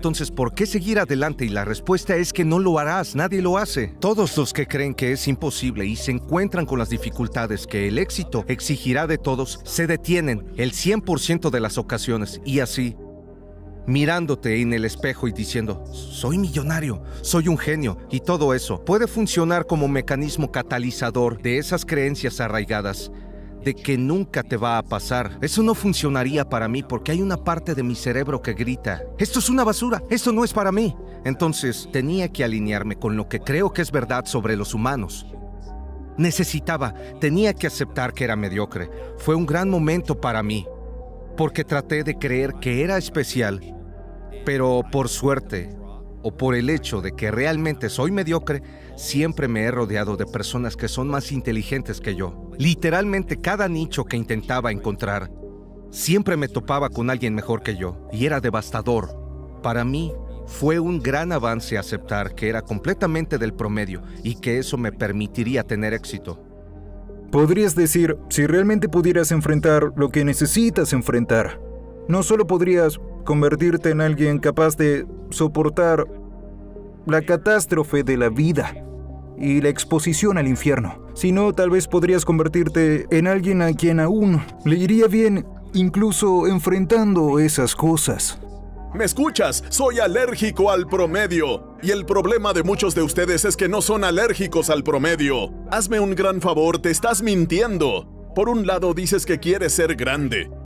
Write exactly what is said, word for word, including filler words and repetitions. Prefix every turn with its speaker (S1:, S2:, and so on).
S1: Entonces, ¿por qué seguir adelante? Y la respuesta es que no lo harás, nadie lo hace. Todos los que creen que es imposible y se encuentran con las dificultades que el éxito exigirá de todos, se detienen el cien por ciento de las ocasiones y así, mirándote en el espejo y diciendo, soy millonario, soy un genio, y todo eso puede funcionar como mecanismo catalizador de esas creencias arraigadas de que nunca te va a pasar. Eso no funcionaría para mí porque hay una parte de mi cerebro que grita, esto es una basura, esto no es para mí. Entonces tenía que alinearme con lo que creo que es verdad sobre los humanos. Necesitaba, tenía que aceptar que era mediocre. Fue un gran momento para mí, porque traté de creer que era especial, pero por suerte, o por el hecho de que realmente soy mediocre, siempre me he rodeado de personas que son más inteligentes que yo. Literalmente cada nicho que intentaba encontrar, siempre me topaba con alguien mejor que yo, y era devastador. Para mí, fue un gran avance aceptar que era completamente del promedio y que eso me permitiría tener éxito.
S2: Podrías decir, si realmente pudieras enfrentar lo que necesitas enfrentar, no solo podrías convertirte en alguien capaz de soportar la catástrofe de la vida y la exposición al infierno, sino tal vez podrías convertirte en alguien a quien aún le iría bien incluso enfrentando esas cosas.
S3: ¿Me escuchas? Soy alérgico al promedio. Y el problema de muchos de ustedes es que no son alérgicos al promedio. Hazme un gran favor, te estás mintiendo. Por un lado dices que quieres ser grande.